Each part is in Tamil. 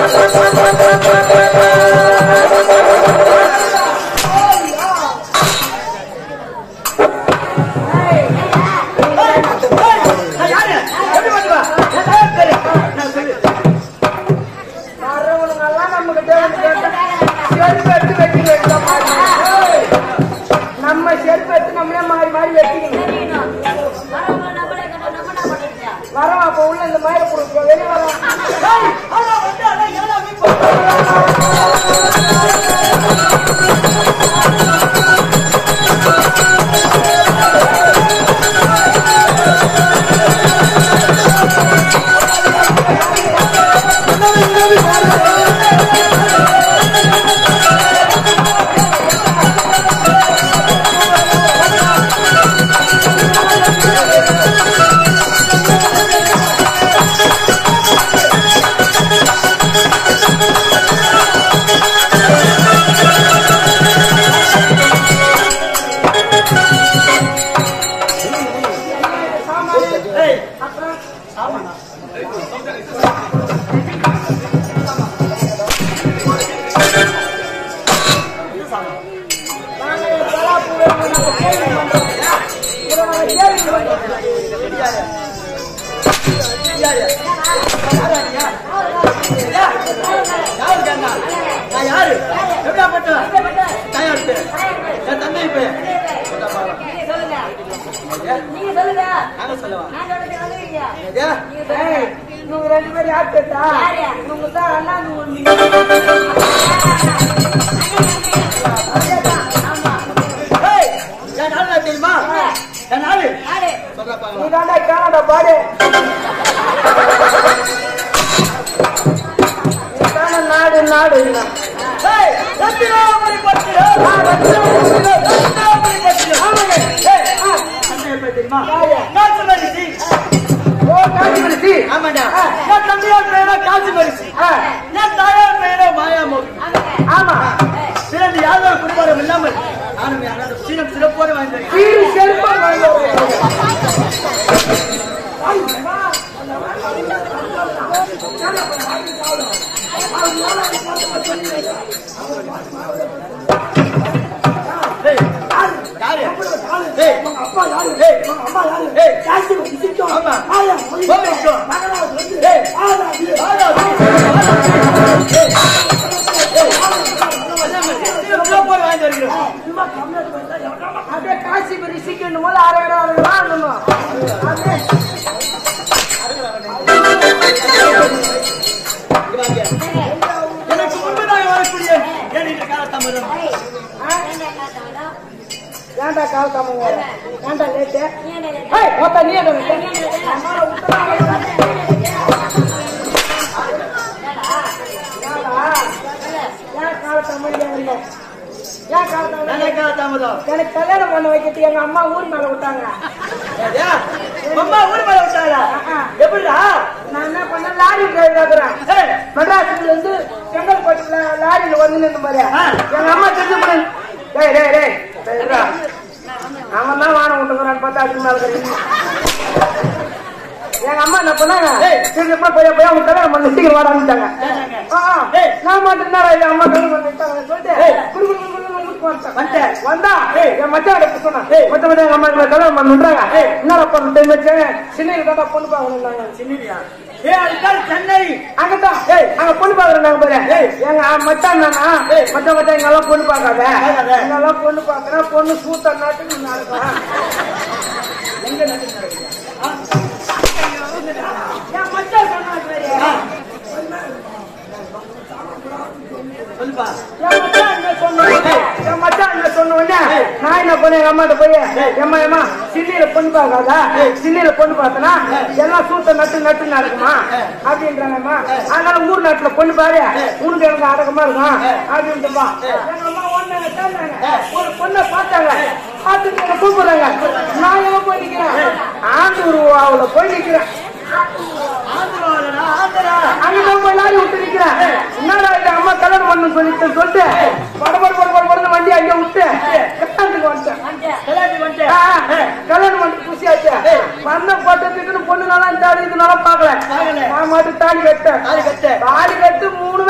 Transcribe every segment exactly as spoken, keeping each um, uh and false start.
பொண்ணு நல்லா தாடி இது நல்லா பாக்கல நான் மட்டும் தாடி கட்ட தாடி கட்டு மூணு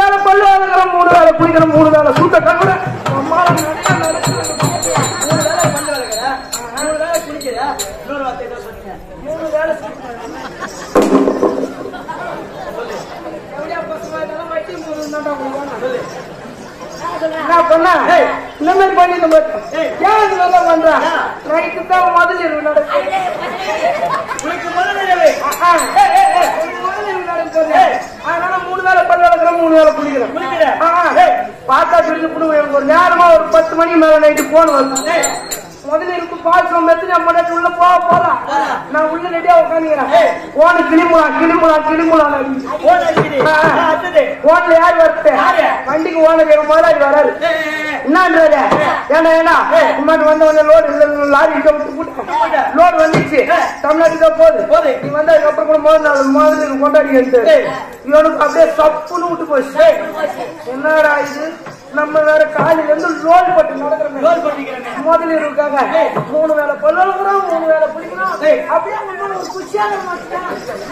வேலை குளிக்கணும், மூணு வேலை சூட்ட கண்ணுற மூணு வேலை பண்ற இருக்கிற மூணு வேலை குளிக்கிற இன்னொரு வார்த்தை தான் சொன்னீங்க. மூணு வேலை என்ன பண்ண இந்த மாதிரி பண்ணி இந்த மாதிரி ஏன் இது நல்லா பண்றான்? நைட்டு தான் முதல் இரவு நடக்கும். உனக்கு முதல் இரவு முதல் இரவு நடக்கும். அதனால மூணு வேலை பல்லு வளர்க்குறேன், மூணு வேலை குளிக்கிறேன் குளிக்கிறேன் பார்த்தா பிடிச்சு ஒரு நேரமா ஒரு பத்து மணி மேல நைட்டு போன் வருது. முதல்ல இருக்கு பாத்ரூம் எடுத்து நம்ம உள்ள போக போலாம். நான் உள்ள ரெடியா உட்காந்துக்கிறேன். போன கிளிமுலா கிளிமுலா கிளிமுலா போன்ல யார் வருது? வண்டிக்கு ஓனர் எங்க முதலாளி வராரு. என்னன்றாரு? ஏன்னா ஏன்னா முன்னாடி வந்த உடனே லோடு லாரி லோடு வந்துச்சு, தமிழ்நாட்டுக்கு தான் போகுது போகுது நீ வந்ததுக்கு அப்புறம் கூட முதல் நாள் முதல்ல கொண்டாடி எடுத்து இவனுக்கு அப்படியே சப்புன்னு விட்டு போச்சு. என்னடா இது, நம்ம வேற காலையில இருந்து லோடு போட்டு நடக்கிறோம். முதல்ல இருக்காங்க மூணு வேலை பல்லு வளர்க்குறோம், மூணு வேலை பிடிக்கணும். அப்படியே ஒரு குஷியாக மாட்டேன்.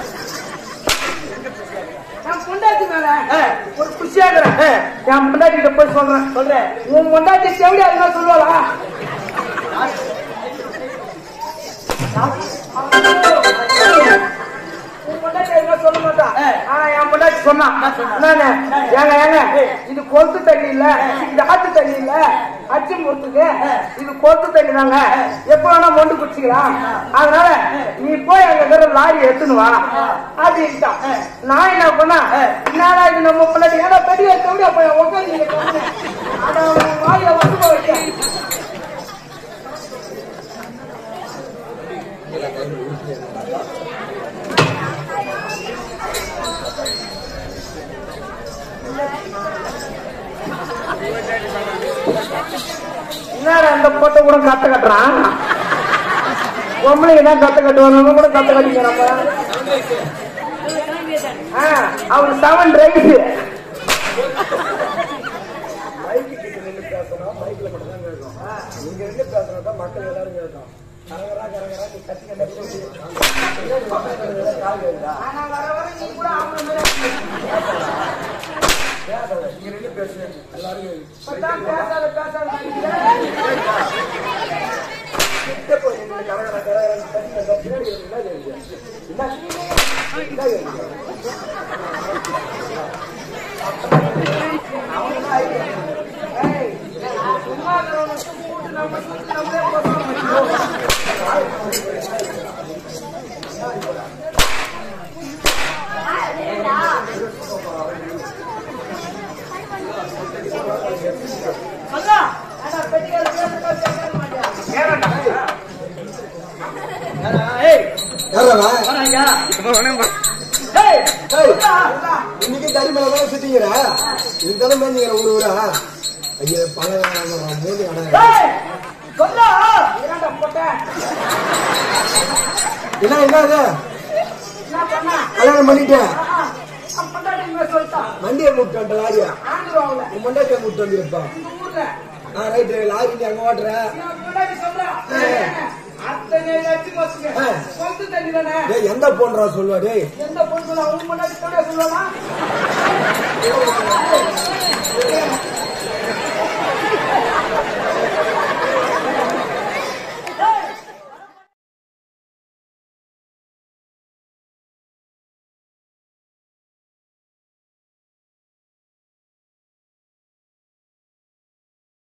என் பொண்டாட்டி மேல ஒரு குஷியாகிறேன். என் பொண்டாட்டி கிட்ட போய் சொல்றேன் சொல்றேன் உன் பொண்டாட்டி செவிடி அதுதான் சொல்லுவாளா? சொல்ல மாட்டான். ஆனா என் பொண்டாட்டி சொன்னான், ஏங்க ஏங்க இது கொத்து தண்ணி இல்ல, இது ஆத்து தண்ணி இல்ல, அச்சு முறுத்துக்கு இது கொத்து தண்ணி தாங்க, எப்ப வேணா மொண்டு குடிச்சுக்கலாம். அதனால நீ போய் அங்க இருக்கிற லாரி எடுத்துன்னு வா அப்படின்ட்டான். நான் என்ன பண்ணா, என்னடா இது நம்ம பொண்டாட்டி ஏன்னா பெரிய செவிடியா போய் உட்காந்து வாயில வந்து போயிட்டேன். என்னடா அந்த பொட்டை கூட கத்த கட்டுறான்? பொம்பளைக்கு தான் கத்த கட்டுவாங்க, கூட கத்த கட்டிக்கிறாங்க. அவரு செவன் ரைஸ் மக்கள் எல்லாரும் கேட்கும். இன்னைக்கு தரிமலை சுத்திங்கிற இதுதான் மேஞ்சிக்கிற ஊரு ஊரா ஐயா பல மூணு என்ன என்ன கல்யாணம் பண்ணிட்டேன். வண்டியை கூப்பிட்டு லாரியா மண்டாட்டிய கூப்பிட்டு வந்துருப்பான். ரைட்டு லாரி அங்க ஓட்டுற எந்த போன்றா சொல்லுவாரு? எந்த பொண்ணு சொல்லுவா?